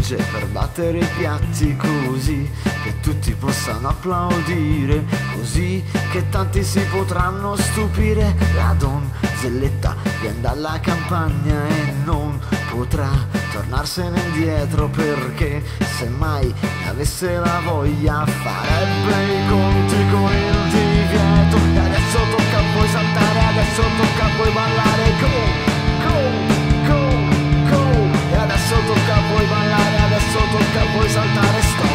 legge per battere i piatti, così che tutti possano applaudire, così che tanti si potranno stupire. La donzelletta viene dalla campagna e non potrà tornarsene indietro, perché se mai ne avesse la voglia farebbe i conti con il divieto. E adesso tocca a voi saltare, adesso tocca a voi ballare, go, go, go, go. E adesso tocca a voi ballare, adesso tocca a voi saltare, stop.